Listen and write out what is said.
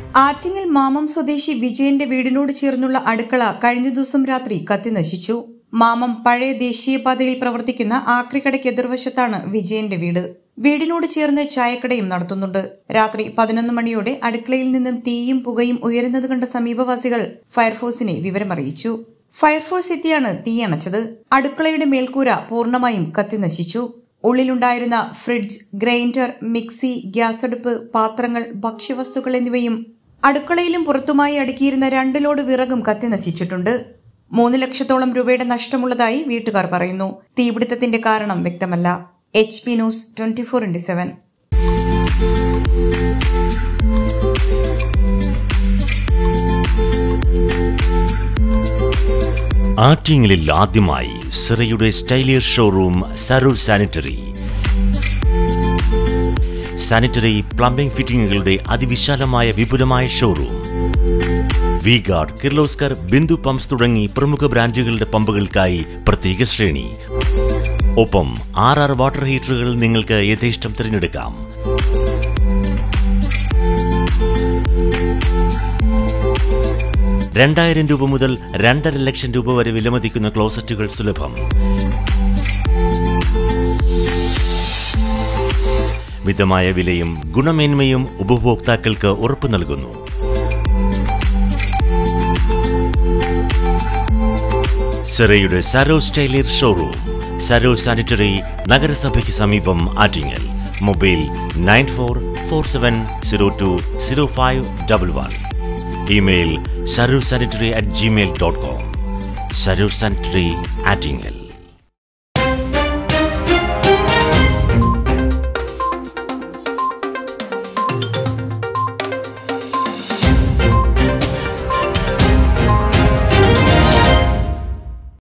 ആറ്റിങ്ങൽ മാമം സ്വദേശി വിജയന്റെ വീടിനോട് ചേർന്നുള്ള അടുക്കള കഴിഞ്ഞ ദിവസം രാത്രി കത്തിനശിച്ചു. മാമം പഴയ ദേശീയപാതയിൽ പ്രവർത്തിക്കുന്ന ആക്രിക്കടയ്ക്ക് എതിർവശത്താണ് വിജയന്റെ വീട്. വീടിനോട് ചേർന്ന് ചായക്കടയും നടത്തുന്നുണ്ട്. രാത്രി 11 മണിയോടെ അടുക്കളയിൽ നിന്നും തീയും പുകയും ഉയരുന്നത് കണ്ട സമീപവാസികൾ ഫയർഫോഴ്സിനെ വിവരമറിയിച്ചു. ഫയർഫോഴ്സ് എത്തിയാണ് തീയണച്ചത്. അടുക്കളയുടെ മേൽക്കൂര പൂർണ്ണമായും കത്തിനശിച്ചു. ഉള്ളിലുണ്ടായിരുന്ന ഫ്രിഡ്ജ്, ഗ്രൈൻഡർ, മിക്സി, ഗ്യാസ് അടുപ്പ്, പാത്രങ്ങൾ, ഭക്ഷ്യവസ്തുക്കൾ എന്നിവയും അടുക്കളയിലും പുറത്തുമായി അടുക്കിയിരുന്ന 2 ലോഡ് വിറകും കത്തിനശിച്ചിട്ടുണ്ട്. 3 ലക്ഷത്തോളം രൂപയുടെ നഷ്ടമുള്ളതായി വീട്ടുകാർ പറയുന്നു. തീപിടുത്തത്തിന്റെ കാരണം വ്യക്തമല്ല. HP news 24/7. ആറ്റിങ്ങലിൽ ആദ്യമായി സിറയുടെ സ്റ്റൈലിയർ showroom Sarur sanitary. Sanitary plumbing ഫിറ്റിംഗുകളുടെ അതിവിശാലമായ വിപുലമായ ഷോറൂം. വി-ഗാർഡ്, കിർലോസ്കർ, ബിന്ദു പമ്പ്സ് തുടങ്ങി പ്രമുഖ ബ്രാൻഡുകളുടെ പമ്പുകൾക്കായി പ്രത്യേക ശ്രേണി. ഒപ്പം 6 വാട്ടർ ഹീറ്ററുകൾ നിങ്ങൾക്ക് യഥേഷ്ടം തിരഞ്ഞെടുക്കാം. ₹2000 മുതൽ 2.5 ലക്ഷം രൂപ വരെ വിലമതിക്കുന്ന ക്ലോസറ്റുകൾ സുലഭം. മിതമായ വിലയും ഗുണമേന്മയും ഉപഭോക്താക്കൾക്ക് ഉറപ്പു നൽകുന്നു. സിറയുടെ സരൂർ സ്റ്റൈലിയർ ഷോറൂം, സരൂർ സാനിറ്ററി, നഗരസഭയ്ക്ക് സമീപം, Attingal. Mobile 9447020511. Email sarursanitary@gmail.com. Sarur Sanitary, Attingel.